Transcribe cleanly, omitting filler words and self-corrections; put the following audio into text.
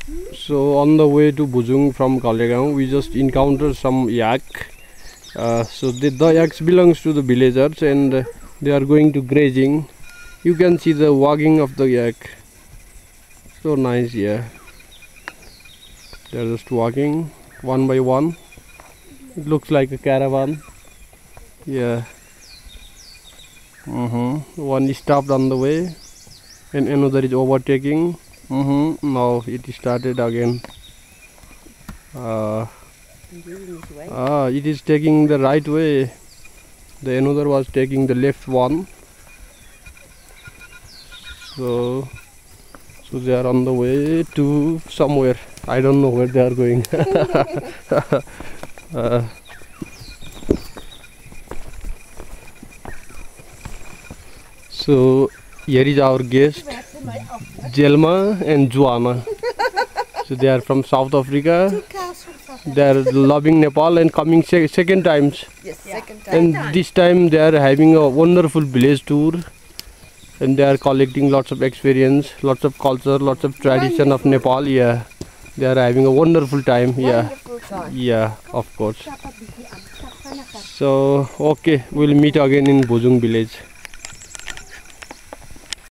So on the way to Bujung from Kalegaon, we just encountered some yak. So the yaks belongs to the villagers, and they are going to grazing. You can see the walking of the yak. So nice, yeah. They are just walking one by one. It looks like a caravan. Yeah. One stopped on the way, and another is overtaking. Now it started again. It is taking the right way. The another was taking the left one. So they are on the way to somewhere. I don't know where they are going. So here is our guest, Jelma and Joanna. So they are from South Africa. They are loving Nepal and coming second times. Yes, second time. And this time they are having a wonderful village tour. And they are collecting lots of experience, lots of culture, lots of tradition of Nepal. Yeah, they are having a wonderful time. Yeah, yeah, of course. So okay, we'll meet again in Bujung village.